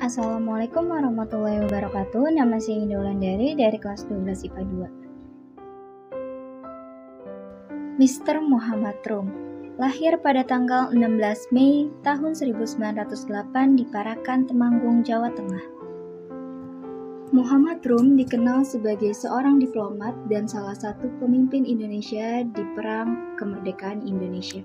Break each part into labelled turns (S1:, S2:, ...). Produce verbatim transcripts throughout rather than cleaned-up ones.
S1: Assalamualaikum warahmatullahi wabarakatuh. Nama saya Indah Wulandari dari kelas dua belas I P A dua. Mister Muhammad Rum lahir pada tanggal enam belas Mei tahun seribu sembilan ratus delapan di Parakan, Temanggung, Jawa Tengah. Muhammad Rum dikenal sebagai seorang diplomat dan salah satu pemimpin Indonesia di Perang Kemerdekaan Indonesia.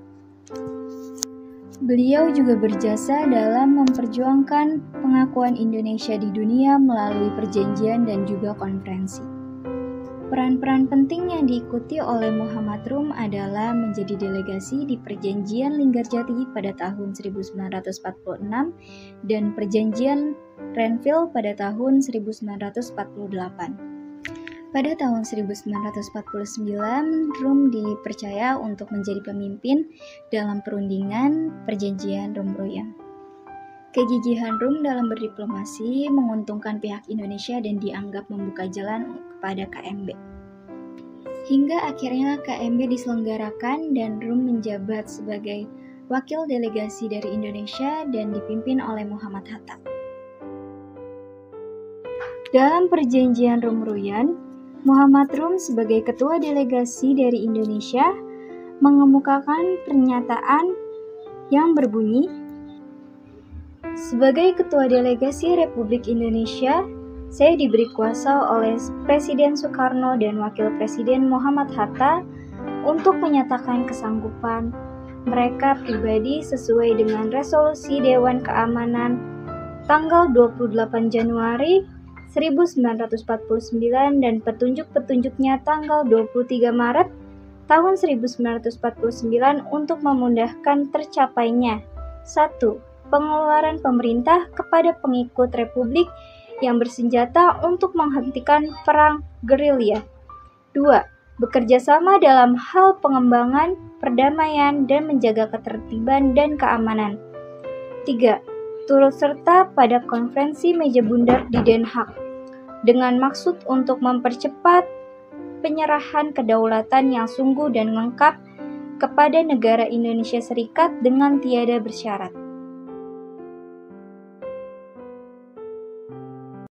S1: Beliau juga berjasa dalam memperjuangkan pengakuan Indonesia di dunia melalui perjanjian dan juga konferensi. Peran-peran penting yang diikuti oleh Muhammad Rum adalah menjadi delegasi di Perjanjian Linggarjati pada tahun seribu sembilan ratus empat puluh enam dan Perjanjian Renville pada tahun seribu sembilan ratus empat puluh delapan. Pada tahun seribu sembilan ratus empat puluh sembilan, Rum dipercaya untuk menjadi pemimpin dalam perundingan Perjanjian Rum-Royan. Kegigihan Rum dalam berdiplomasi menguntungkan pihak Indonesia dan dianggap membuka jalan kepada K M B. Hingga akhirnya K M B diselenggarakan dan Rum menjabat sebagai wakil delegasi dari Indonesia dan dipimpin oleh Muhammad Hatta. Dalam Perjanjian Rum-Royan, Muhammad Rum sebagai ketua delegasi dari Indonesia mengemukakan pernyataan yang berbunyi, sebagai ketua delegasi Republik Indonesia, saya diberi kuasa oleh Presiden Soekarno dan Wakil Presiden Muhammad Hatta untuk menyatakan kesanggupan mereka pribadi sesuai dengan resolusi Dewan Keamanan tanggal dua puluh delapan Januari seribu sembilan ratus empat puluh sembilan dan petunjuk-petunjuknya tanggal dua puluh tiga Maret tahun seribu sembilan ratus empat puluh sembilan untuk memudahkan tercapainya satu. Pengeluaran pemerintah kepada pengikut Republik yang bersenjata untuk menghentikan perang gerilya. dua. Bekerja sama dalam hal pengembangan, perdamaian, dan menjaga ketertiban dan keamanan. tiga. Turut serta pada konferensi meja bundar di Den Haag dengan maksud untuk mempercepat penyerahan kedaulatan yang sungguh dan lengkap kepada negara Indonesia Serikat dengan tiada bersyarat.